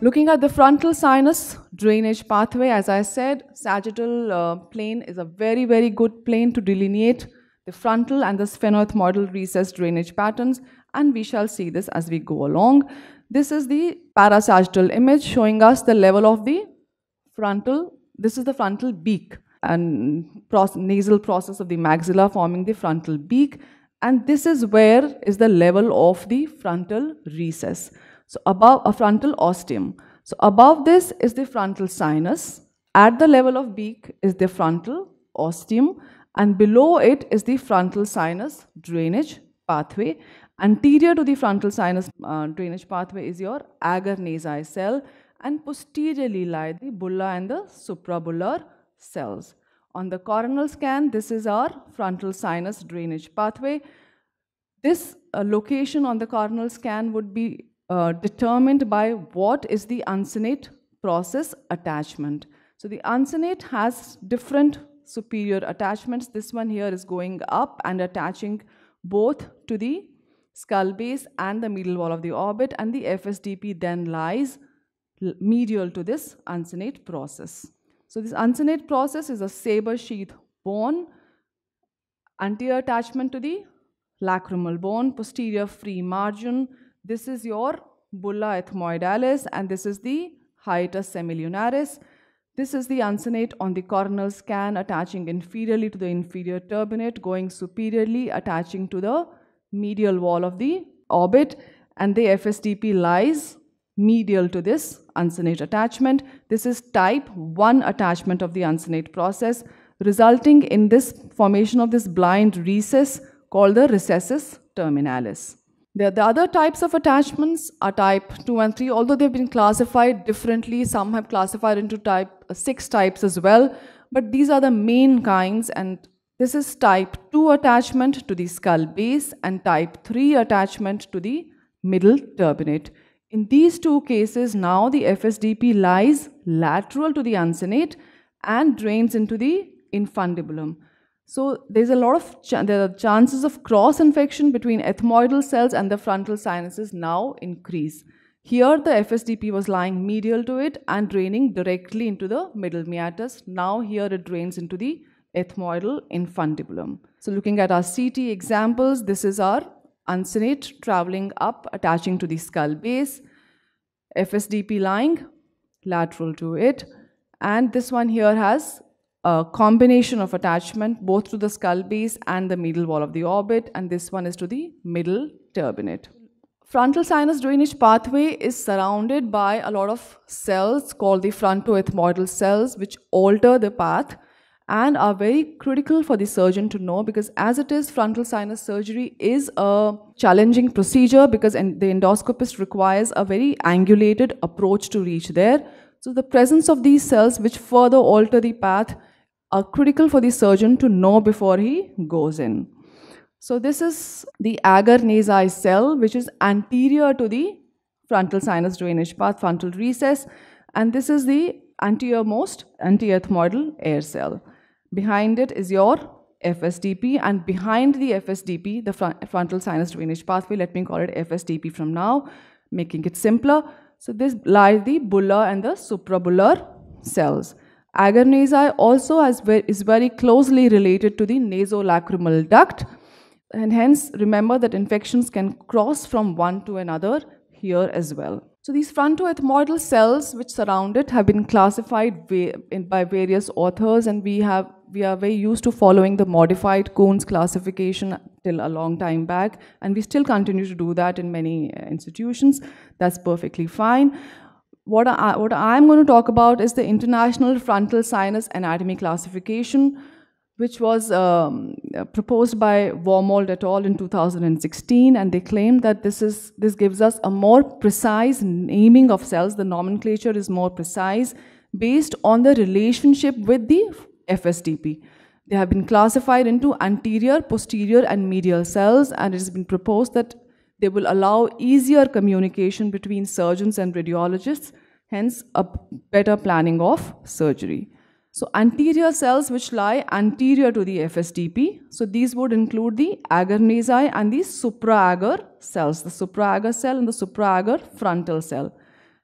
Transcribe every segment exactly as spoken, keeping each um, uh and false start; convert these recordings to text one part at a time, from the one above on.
Looking at the frontal sinus drainage pathway, as I said, sagittal uh, plane is a very, very good plane to delineate the frontal and the sphenoethmoidal recess drainage patterns, and we shall see this as we go along. This is the parasagittal image showing us the level of the frontal. This is the frontal beak and process, nasal process of the maxilla forming the frontal beak, and this is where is the level of the frontal recess. So above a frontal ostium. So above this is the frontal sinus. At the level of beak is the frontal ostium, and below it is the frontal sinus drainage pathway. Anterior to the frontal sinus uh, drainage pathway is your agar nasi cell, and posteriorly lie the bulla and the suprabullar cells. On the coronal scan, this is our frontal sinus drainage pathway. This uh, location on the coronal scan would be uh, determined by what is the uncinate process attachment. So the uncinate has different superior attachments. This one here is going up and attaching both to the skull base and the medial wall of the orbit, and the F S D P then lies medial to this uncinate process. So this uncinate process is a saber sheath bone, anterior attachment to the lacrimal bone, posterior free margin. This is your bulla ethmoidalis, and this is the hiatus semilunaris. This is the uncinate on the coronal scan attaching inferiorly to the inferior turbinate, going superiorly attaching to the medial wall of the orbit, and the F S D P lies medial to this uncinate attachment. This is type one attachment of the uncinate process, resulting in this formation of this blind recess called the recessus terminalis. The, the other types of attachments are type two and three, although they've been classified differently. Some have classified into type uh, six types as well, but these are the main kinds, and this is type two attachment to the skull base and type three attachment to the middle turbinate. In these two cases, now the F S D P lies lateral to the uncinate and drains into the infundibulum. So there's a lot of ch there are chances of cross infection between ethmoidal cells and the frontal sinuses now increase. Here the F S D P was lying medial to it and draining directly into the middle meatus. Now here it drains into the ethmoidal infundibulum. So looking at our C T examples, this is our uncinate traveling up, attaching to the skull base, F S D P lying lateral to it, and this one here has a combination of attachment both to the skull base and the medial wall of the orbit, and this one is to the middle turbinate. Frontal sinus drainage pathway is surrounded by a lot of cells called the frontoethmoidal cells, which alter the path and are very critical for the surgeon to know, because as it is, frontal sinus surgery is a challenging procedure because the endoscopist requires a very angulated approach to reach there. So the presence of these cells which further alter the path are critical for the surgeon to know before he goes in. So this is the agar nasi cell, which is anterior to the frontal sinus drainage path, frontal recess, and this is the anteriormost antiethmoidal air cell. Behind it is your F S D P, and behind the F S D P, the front, frontal sinus drainage pathway, let me call it F S D P from now, making it simpler. So this lies the bulla and the suprabullar cells. Agar nasi also has, is very closely related to the nasolacrimal duct, and hence remember that infections can cross from one to another here as well. So these frontoethmoidal cells which surround it have been classified by various authors, and we have we are very used to following the modified Kuhn's classification till a long time back, and we still continue to do that in many institutions. That's perfectly fine. What, I, what I'm going to talk about is the International Frontal Sinus Anatomy Classification, which was um, proposed by Wormold et al. In two thousand sixteen, and they claim that this, is, this gives us a more precise naming of cells. The nomenclature is more precise based on the relationship with the F S D P. They have been classified into anterior, posterior, and medial cells, and it has been proposed that they will allow easier communication between surgeons and radiologists, hence a better planning of surgery. So anterior cells which lie anterior to the F S D P, so these would include the agar nasi and the supraagar cells, the supraagar cell and the supraagar frontal cell.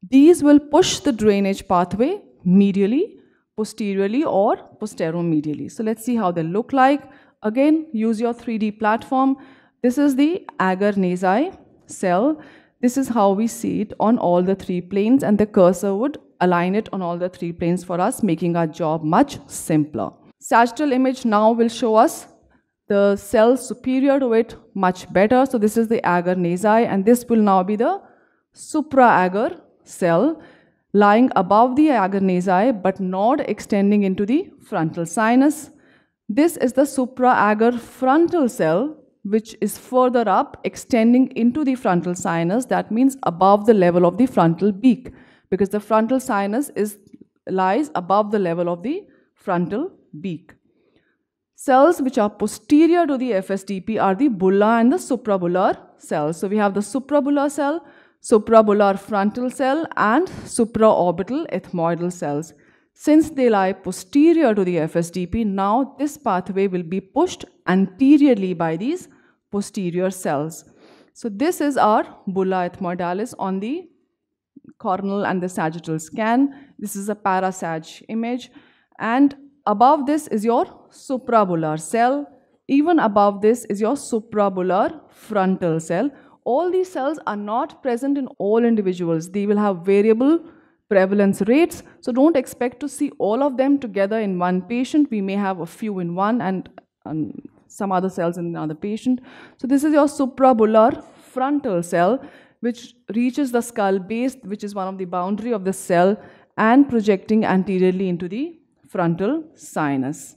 These will push the drainage pathway medially, posteriorly, or posteromedially. So let's see how they look like. Again, use your three D platform. This is the agar nasal cell. This is how we see it on all the three planes, and the cursor would align it on all the three planes for us, making our job much simpler. Sagittal image now will show us the cell superior to it much better. So this is the agar nasal, and this will now be the supra-agar cell lying above the agar nasal but not extending into the frontal sinus. This is the supra-agar frontal cell, which is further up, extending into the frontal sinus. That means above the level of the frontal beak, because the frontal sinus is lies above the level of the frontal beak. Cells which are posterior to the F S D P are the bulla and the suprabullar cells. So we have the suprabullar cell, suprabullar frontal cell, and supraorbital ethmoidal cells. Since they lie posterior to the F S D P, now this pathway will be pushed anteriorly by these posterior cells. So this is our bulla ethmoidalis on the coronal and the sagittal scan. This is a parasag image, and above this is your suprabullar cell. Even above this is your suprabullar frontal cell. All these cells are not present in all individuals. They will have variable prevalence rates. So don't expect to see all of them together in one patient. We may have a few in one and, and some other cells in another patient. So this is your suprabullar frontal cell, which reaches the skull base, which is one of the boundary of the cell, and projecting anteriorly into the frontal sinus.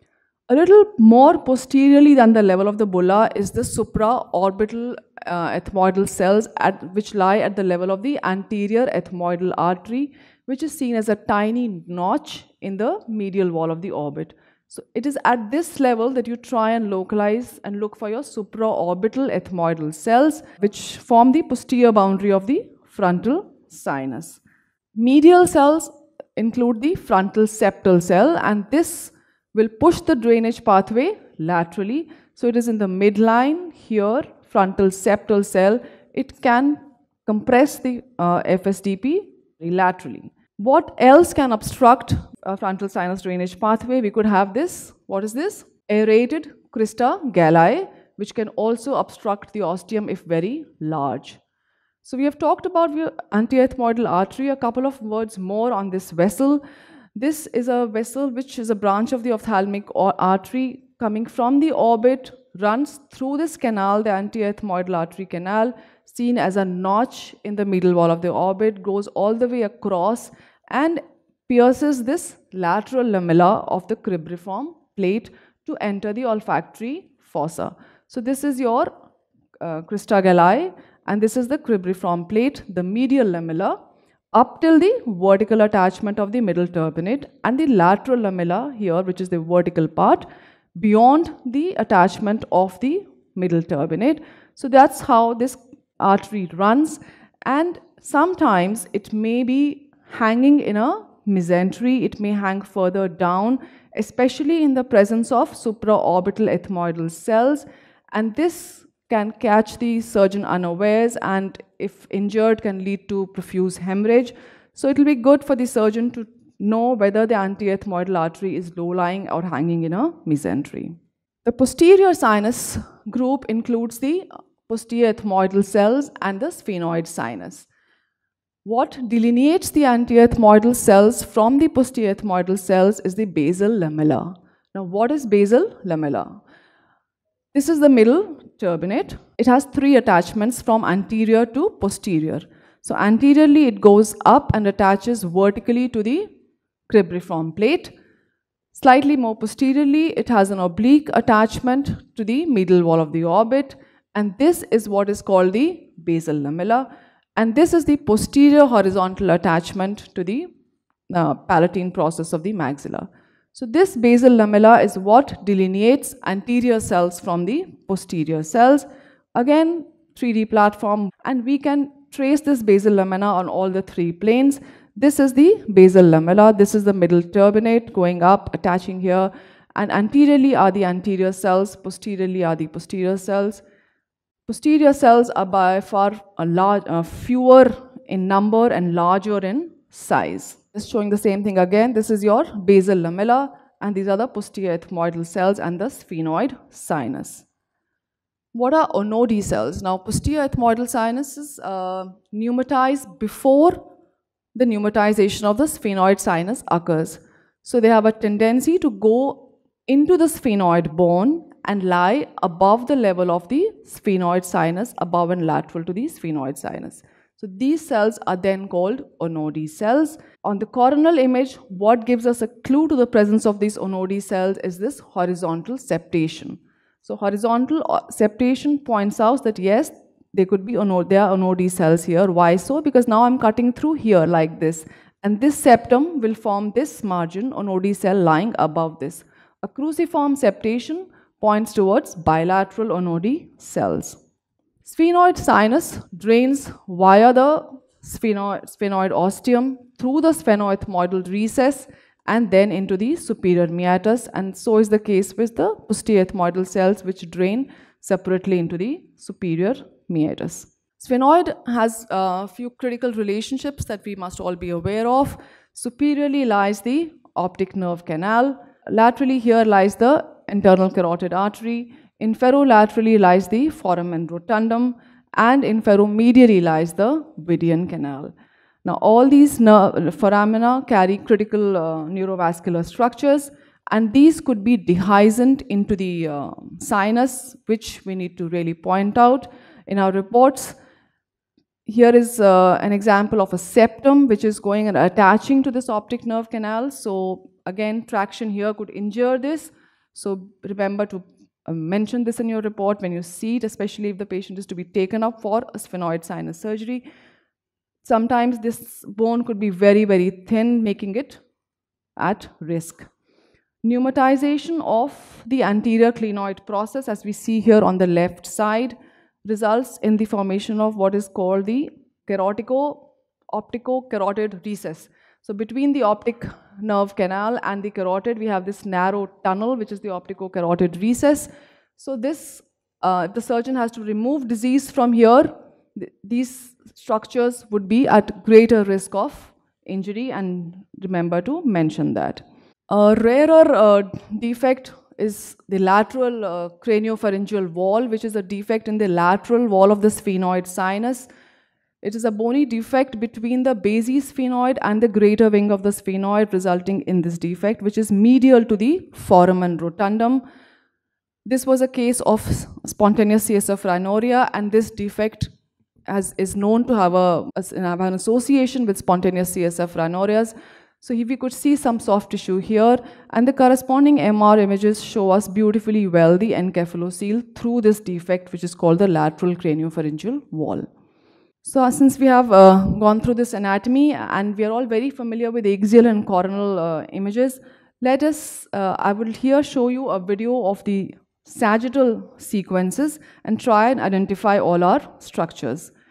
A little more posteriorly than the level of the bulla is the supraorbital uh, ethmoidal cells, at, which lie at the level of the anterior ethmoidal artery, which is seen as a tiny notch in the medial wall of the orbit. So it is at this level that you try and localize and look for your supraorbital ethmoidal cells, which form the posterior boundary of the frontal sinus. Medial cells include the frontal septal cell, and this will push the drainage pathway laterally. So it is in the midline here, frontal septal cell. It can compress the uh, F S D P laterally. What else can obstruct a frontal sinus drainage pathway? We could have this. What is this? Aerated crista galli, which can also obstruct the ostium if very large. So we have talked about the antiethmoidal artery. A couple of words more on this vessel. This is a vessel which is a branch of the ophthalmic artery coming from the orbit, runs through this canal, the antiethmoidal artery canal, seen as a notch in the middle wall of the orbit, goes all the way across and pierces this lateral lamella of the cribriform plate to enter the olfactory fossa. So this is your uh, crista galli, and this is the cribriform plate, the medial lamella, up till the vertical attachment of the middle turbinate, and the lateral lamella here, which is the vertical part, beyond the attachment of the middle turbinate. So that's how this artery runs, and sometimes it may be hanging in a mesentery, it may hang further down, especially in the presence of supraorbital ethmoidal cells, and this can catch the surgeon unawares, and if injured can lead to profuse hemorrhage. So it will be good for the surgeon to know whether the antiethmoidal artery is low-lying or hanging in a mesentery. The posterior sinus group includes the posterior ethmoidal cells and the sphenoid sinus. What delineates the antiethmoidal cells from the posterior ethmoidal cells is the basal lamella. Now, what is basal lamella? This is the middle turbinate. It has three attachments from anterior to posterior. So anteriorly it goes up and attaches vertically to the cribriform plate. Slightly more posteriorly, it has an oblique attachment to the middle wall of the orbit, and this is what is called the basal lamella, and this is the posterior horizontal attachment to the uh, palatine process of the maxilla. So this basal lamella is what delineates anterior cells from the posterior cells. Again, three D platform, and we can trace this basal lamella on all the three planes. This is the basal lamella, this is the middle turbinate going up, attaching here, and anteriorly are the anterior cells, posteriorly are the posterior cells. Posterior cells are by far a large, uh, fewer in number and larger in size. Just showing the same thing again. This is your basal lamella, and these are the posterior ethmoidal cells and the sphenoid sinus. What are Onodi cells? Now, posterior ethmoidal sinuses uh, pneumatize before the pneumatization of the sphenoid sinus occurs. So they have a tendency to go into the sphenoid bone and lie above the level of the sphenoid sinus, above and lateral to the sphenoid sinus. So these cells are then called Onodi cells. On the coronal image, what gives us a clue to the presence of these Onodi cells is this horizontal septation. So horizontal septation points out that yes, they could be Onodi, there are Onodi cells here. Why so? Because now I'm cutting through here like this, and this septum will form this margin, Onodi cell lying above this. A cruciform septation points towards bilateral Onodi cells. Sphenoid sinus drains via the sphenoid, sphenoid ostium through the sphenoethmoidal recess and then into the superior meatus, and so is the case with the posterior ethmoidal cells, which drain separately into the superior meatus. Sphenoid has a few critical relationships that we must all be aware of. Superiorly lies the optic nerve canal. Laterally here lies the internal carotid artery. Inferolaterally lies the foramen rotundum, and inferomedially lies the Vidian canal. Now, all these foramina carry critical uh, neurovascular structures, and these could be dehiscent into the uh, sinus, which we need to really point out in our reports. Here is uh, an example of a septum which is going and attaching to this optic nerve canal. So again, traction here could injure this. So remember to uh, mention this in your report when you see it, especially if the patient is to be taken up for a sphenoid sinus surgery. Sometimes this bone could be very, very thin, making it at risk. Pneumatization of the anterior clinoid process, as we see here on the left side, results in the formation of what is called the carotico-optico-carotid recess. So between the optic nerve canal and the carotid, we have this narrow tunnel, which is the optico-carotid recess. So this, uh, if the surgeon has to remove disease from here, th these structures would be at greater risk of injury, and remember to mention that. A rarer uh, defect is the lateral uh, craniopharyngeal wall, which is a defect in the lateral wall of the sphenoid sinus. It is a bony defect between the basisphenoid and the greater wing of the sphenoid, resulting in this defect, which is medial to the foramen rotundum. This was a case of spontaneous C S F rhinorrhea, and this defect has, is known to have, a, have an association with spontaneous C S F rhinorrheas. So if we could see some soft tissue here, and the corresponding M R images show us beautifully well the encephalocele through this defect, which is called the lateral craniopharyngeal wall. So uh, since we have uh, gone through this anatomy, and we are all very familiar with axial and coronal uh, images, let us, uh, I will here show you a video of the sagittal sequences and try and identify all our structures.